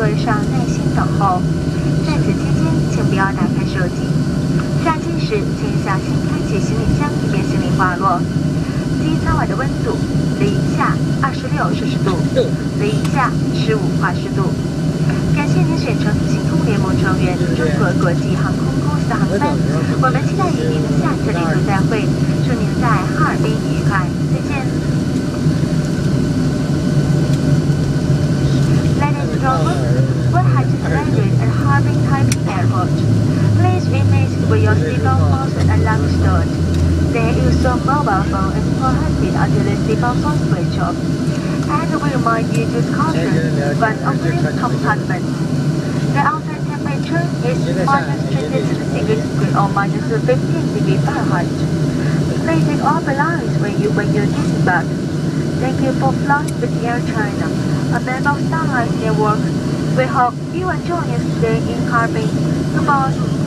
座位上耐心等候。在此期间，请不要打开手机。下机时，请小心开启行李箱，以便行李滑落。机舱外的温度零下26摄氏度，零下15华氏度。感谢您选乘星空联盟成员中国国际航空公司的航班，我们期待与您下次旅途再会，祝您在哈尔滨愉快，再见。Ladies and gentlemen, we have just landed at Harbin Taiping Airport. Please remain with your seatbelt fastened and lock stored. The use of mobile phone is prohibited until the seatbelt sign switch off. And we remind you to caution when opening compartments. The outside temperature is -26 or -15 Fahrenheit. Please take off belongings when you're disembarked. Thank you for flying with Air China, a member of Starlight Network. We hope you enjoy your stay in Harbin. Goodbye.